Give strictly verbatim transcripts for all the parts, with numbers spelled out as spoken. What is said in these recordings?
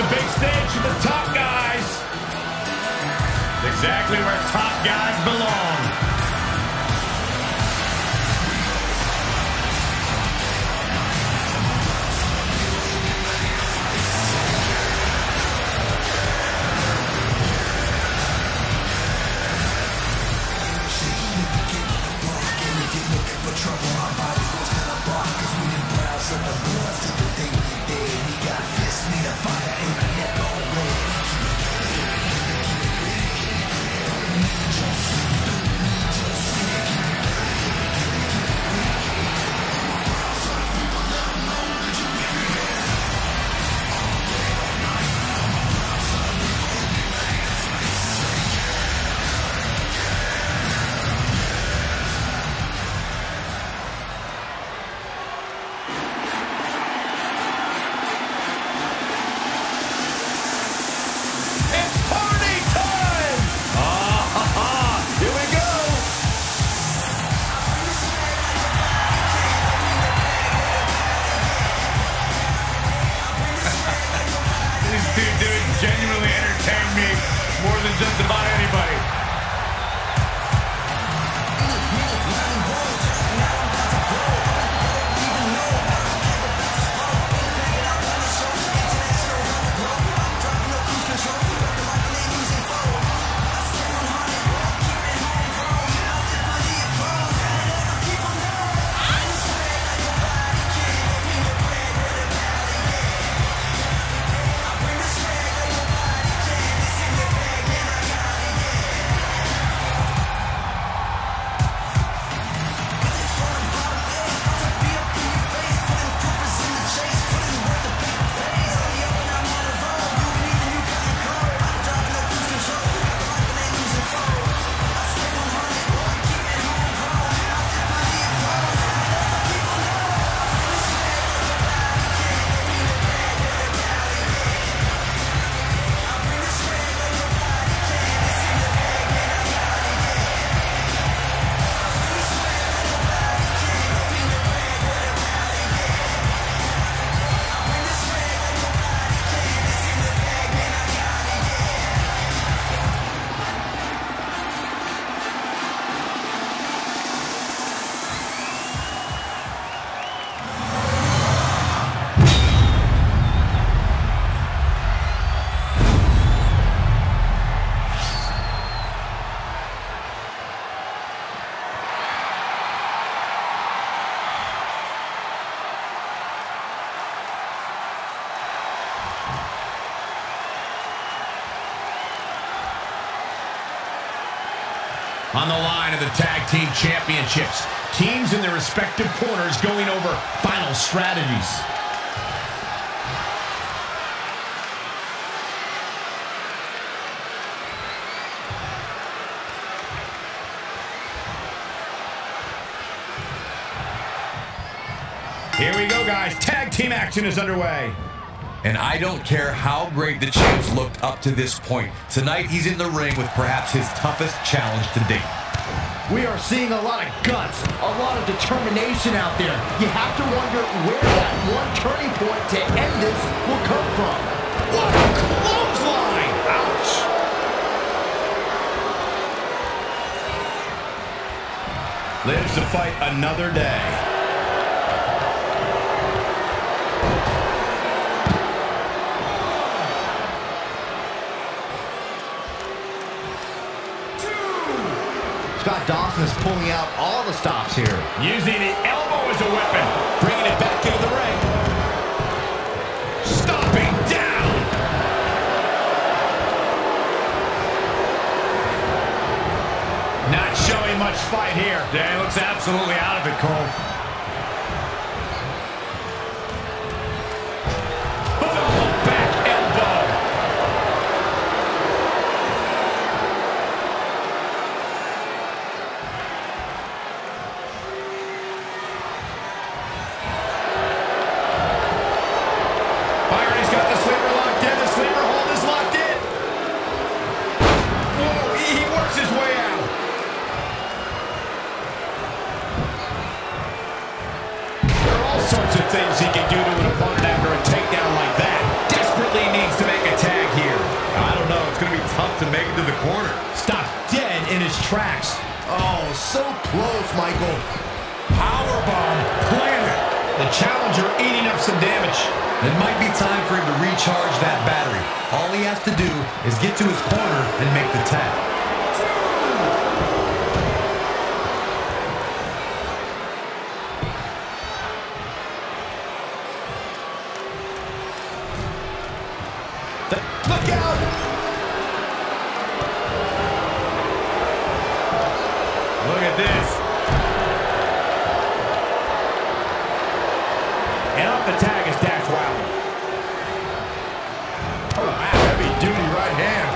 big stage for the top guys. Exactly where top guys belong. Genuinely entertained me more than just about anybody. On the line of the Tag Team Championships, teams in their respective corners going over final strategies. Here we go, guys. Tag team action is underway. And I don't care how great the champs looked up to this point. Tonight, he's in the ring with perhaps his toughest challenge to date. We are seeing a lot of guts, a lot of determination out there. You have to wonder where that one turning point to end this will come from. What a clothesline! Ouch! Lives to fight another day. Scott Dawson is pulling out all the stops here. Using the elbow as a weapon. Bringing it back into the ring. Stomping down. Not showing much fight here. Yeah, he looks absolutely out of it, Cole. Sorts of things he can do to an opponent after a takedown like that. Desperately needs to make a so close, Michael. Powerbomb planted. The challenger eating up some damage. It might be time for him to recharge that battery. All he has to do is get to his corner and make the tag. Look out! Look at this. And off the tag is Dash Wilder. Oh, wow, heavy duty right hand.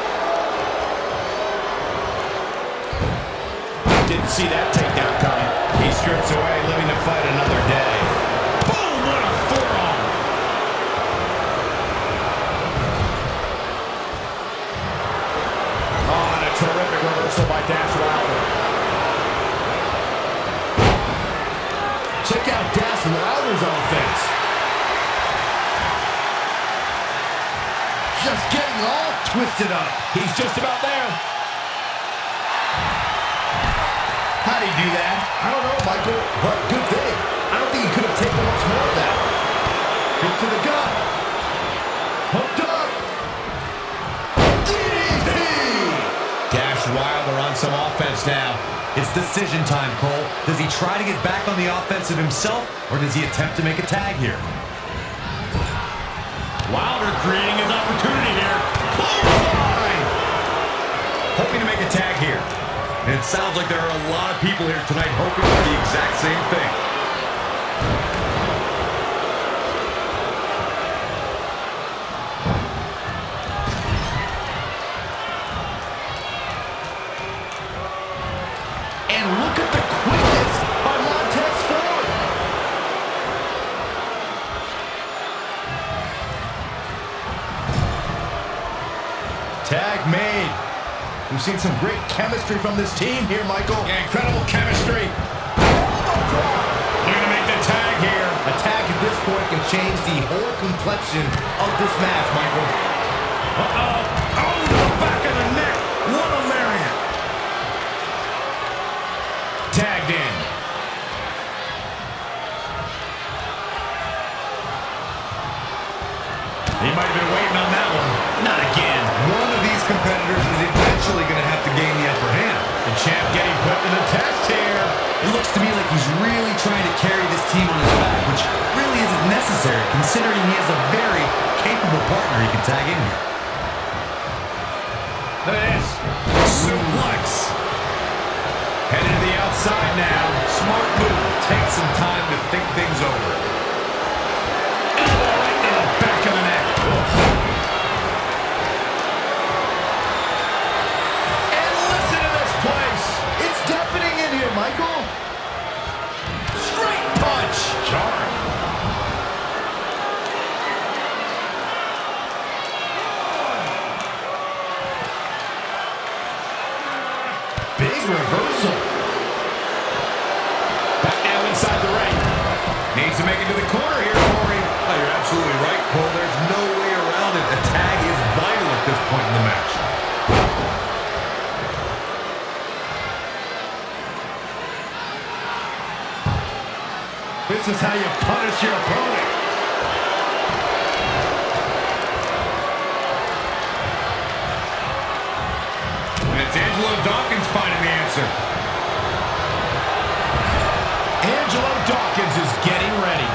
Didn't see that takedown coming. He strips away, living to fight another day. Boom, what a forearm. Oh, and a terrific reversal by Dash Wilder. Check out Dash Wilder's offense. Just getting all twisted up. He's just about there. How'd he do that? I don't know, Michael, but good thing. I don't think he could have taken much more of that. Kick to the gut. Hooked up. D D T! Dash Wilder on some offense now. It's decision time, Cole. Does he try to get back on the offensive himself, or does he attempt to make a tag here? Wilder creating his opportunity here. Clothesline! Hoping to make a tag here. And it sounds like there are a lot of people here tonight hoping for the exact same thing. And look at the quickness by Montez Ford. Tag made. We've seen some great chemistry from this team here, Michael. Yeah, incredible chemistry. Looking to make the tag here. A tag at this point can change the whole complexion of this match, Michael. Uh-oh. Oh, to the back of the neck. What a lariat. Tagged in. He might have been waiting on that one. Not again. One of these competitors is eventually going to have to gain the upper hand. The champ getting put to the test here. It looks to me like he's really trying to carry this team on his back, which really isn't necessary, considering he has a very capable partner he can tag in here. Look at this. Suplex. Headed to the outside now. Smart move. Take some time to think things over. Elbow right to the back of the neck. And listen to this place. It's deafening in here, Michael. Straight punch. Jarring. Big reversal. Back now inside the ring. Needs to make it to the corner here, Corey. Oh, you're absolutely right, Cole. There's no way around it. A tag is vital at this point in the match. This is how you punish your opponent. And it's Angelo Dawkins finding the answer. Angelo Dawkins is getting ready.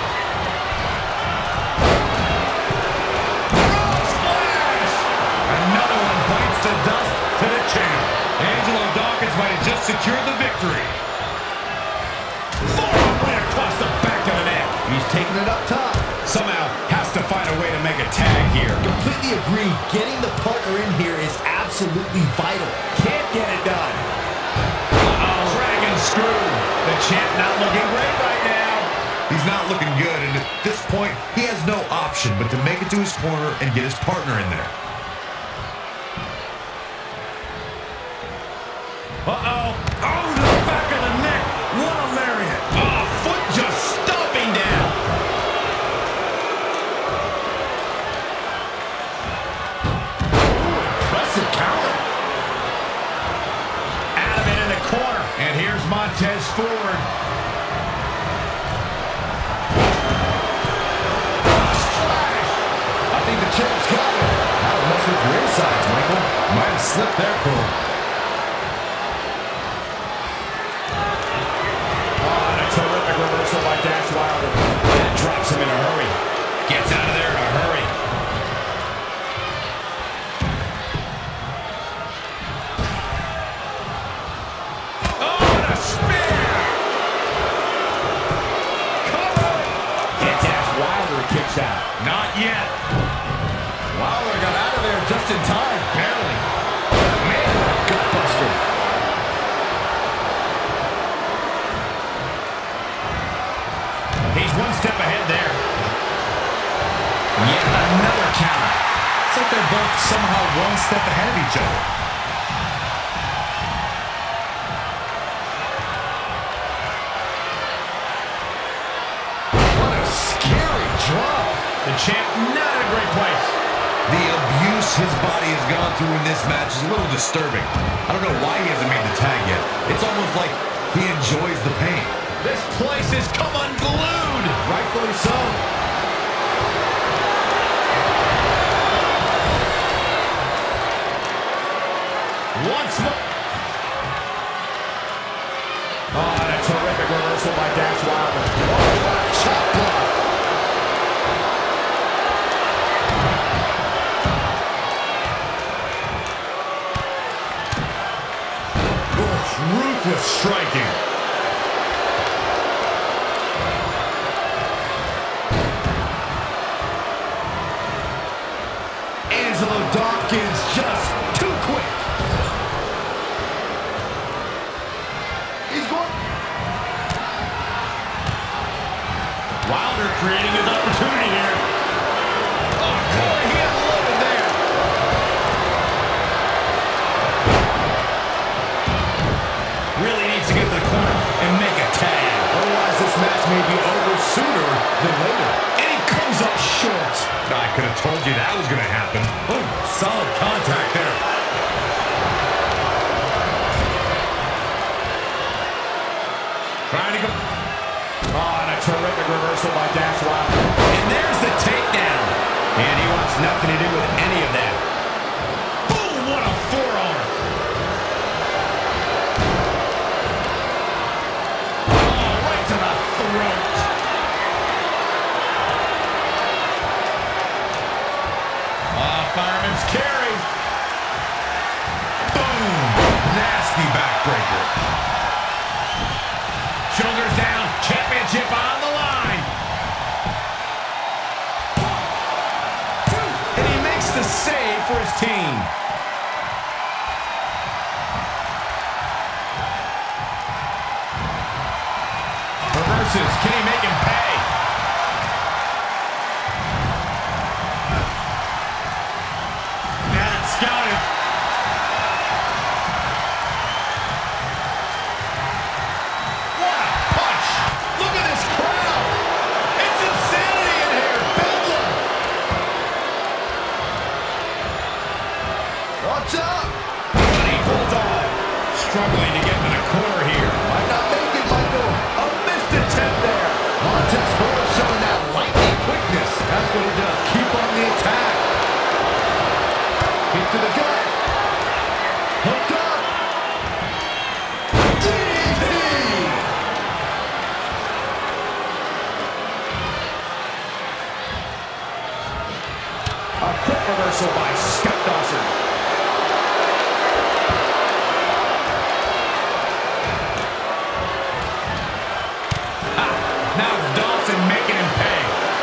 Frog splash! Another one bites the dust to the champ. Angelo Dawkins might have just secured the victory. Forearm right across the back of the neck. He's taking it up top. Somehow has to find a way to make a tag here. Completely agree. Getting the partner in here is absolutely vital. Can't get it done. Uh-oh, dragon screw. The champ not looking great right now. He's not looking good, and at this point, he has no option but to make it to his corner and get his partner in there. Uh-oh. Oh, to the back of the neck. What a lariat. Oh, foot just stomping down. Ooh, impressive counter. Adamant in the corner. forward. I think the champ's got it. That'll mess with your insides, Michael. Might have slipped there, Cole. Oh, and a terrific reversal by Dash Wilder. That drops him in a hurry. Gets out of there in a hurry. Oh, and a spear! Cover! And Dash Wilder kicks out. Not yet. Wilder got out of there just in time. Barely. Man, gut buster. He's one step ahead there. Yet another counter. It's like they're both somehow one step ahead of each other. What a scary drop. The champ not in a great place. The abuse his body has gone through in this match is a little disturbing. I don't know why he hasn't made the tag yet. It's almost like he enjoys the pain. This place has come unglued. Rightfully so. Once more. Oh, and a terrific reversal by Dash Wilder. Oh, chop block. Ruthless striking. Angelo Dawkins just too quick. He's going. Wilder creating his opportunity here. Oh, boy, he unloaded there. Really needs to get to the corner and make a tag. Otherwise, this match may be over sooner than later. And he comes up short. I could have told you that was going to happen. Oh, solid contact there. Trying to go. Oh, and a terrific reversal by Dash Wilder. And there's the takedown. And he wants nothing to do with any of that. Boom, what a forearm. Oh, right to the throat. Ah, fireman's carry. Boom! Nasty backbreaker. Shoulders down, championship on the line. And he makes the save for his team. Reverses, can he make him pay? Got it scouted. What a punch! Look at this crowd! It's insanity in here! Bedlam! Watch out. Bloody Bulldog struggling to get to the corner here. Might not make it, Michael. A missed attempt there. Montez Ford showing that lightning quickness. That's what he does. Keep on the attack. Kick to the gut. Hooked up. D D T. A quick reversal by Scott Dawson. Ah, now it's Dawson making him pay.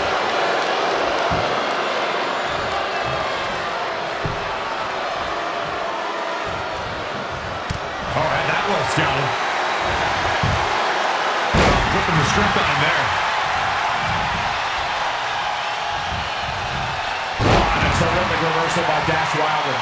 All right, that well scouted. Flipping the script on him there. Oh, and a terrific reversal by Dash Wilder.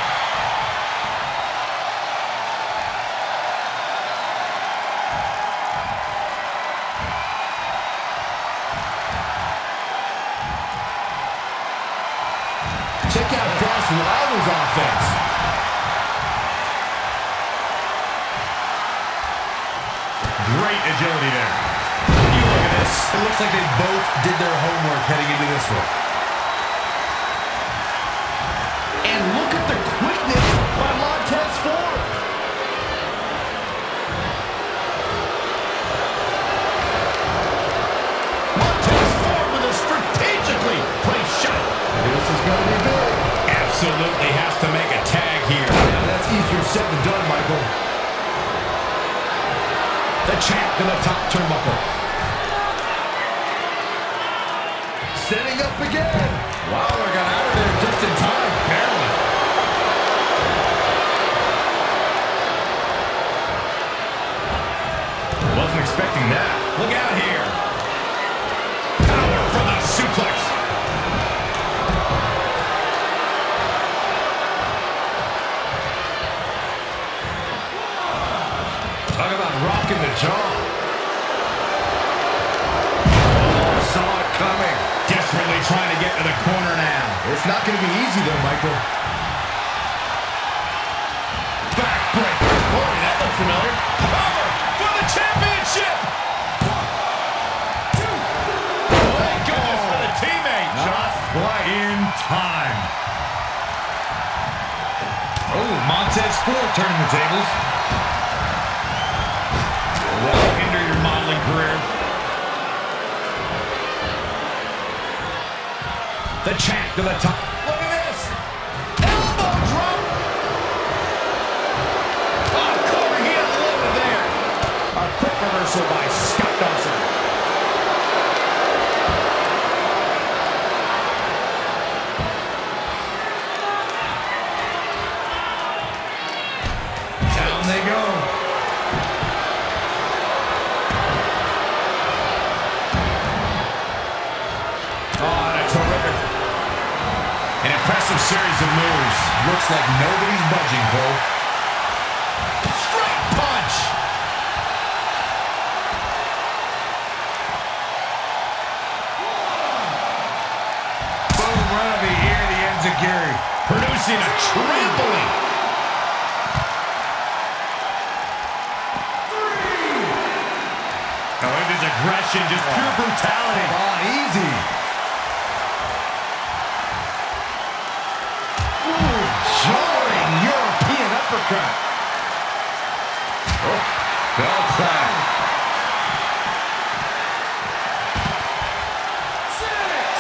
Check out Dash Wilder's offense. great agility there. You look at this. It looks like they both did their homework heading into this one. And look at the quickness by Montez Ford. Montez Ford with a strategically placed shot. This is going to be big. Absolutely has to make a tag here. Yeah, that's easier said than done, Michael. The champ to the top turnbuckle. Setting up again. Wilder got out of there just in time. Barely. Wasn't expecting that. Look out here. Power for the suplex. Talk about rocking the jaw. Oh, saw it coming. Desperately trying to get to the corner now. It's not going to be easy, though, Michael. Backbreaker. Boy, that looks familiar. Power for the championship. One, two. Thank goodness for the teammate. Just right in time. Oh, Montez Ford turning the tables. Will hinder your modeling career. The champ to the top. Look at this. Elbow drop. Oh, cover heel over there. A quick reversal by Scott Dawson. Down they go. Oh, and a terrific, an impressive series of moves. Looks like nobody's budging, Cole. Straight punch. Boom, right over the ear, the ends of Gary. Producing a trampling. Three. Oh, it is aggression, just pure brutality. Oh, easy. Jarring European uppercut. Oh, bell clap. Six.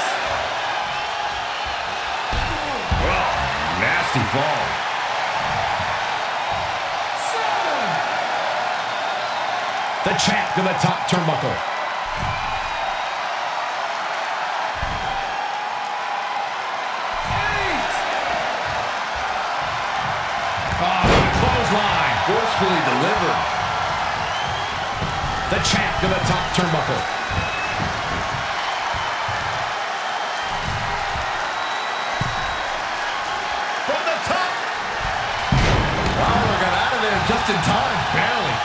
Well, nasty fall. Seven. The champ to the top turnbuckle. Forcefully delivered. The champ to the top turnbuckle. From the top. Wilder got out of there just in time. Barely.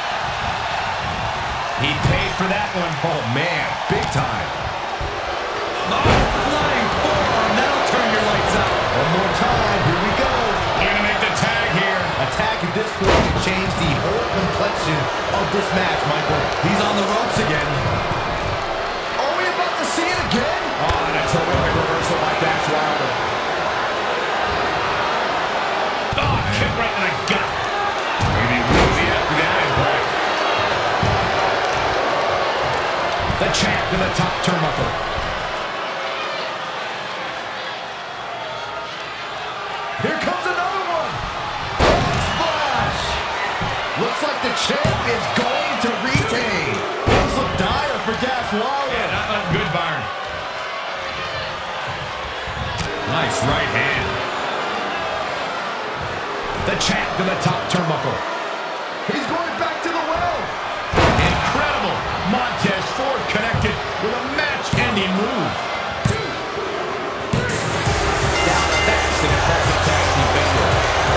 He paid for that one. Oh, man. Big time. Oh, flying forearm. That'll turn your lights out. One more time. Here we go. They're going to make the tag here. A tag at this point can change the whole complexion of this match, Michael. He's on the ropes again. Are we about to see it again? Oh, and a terrific reversal by Dax Wilder. Oh, kick right in the gut. Maybe woozy after that impact. The champ to the top turnbuckle. Here comes another one. Splash. Looks like the champ is going to retain. Things look dire for Dax Wilder. Yeah, not looking good, Byron. Nice right hand. The champ to the top turnbuckle. He's going back to the well. Incredible. Montez Ford connected with a match-ending move. Down the back to the classic tag team victory.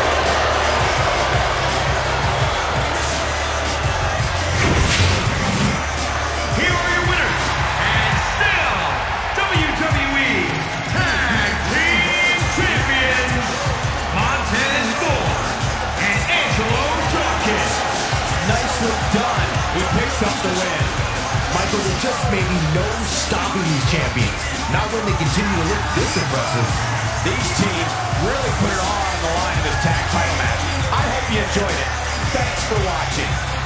Here are your winners, and still W W E Tag Team Champions, Montez Ford and Angelo So there just may be no stopping these champions. Not when they continue to look this impressive. These teams really put it all on the line in this tag title match. I hope you enjoyed it. Thanks for watching.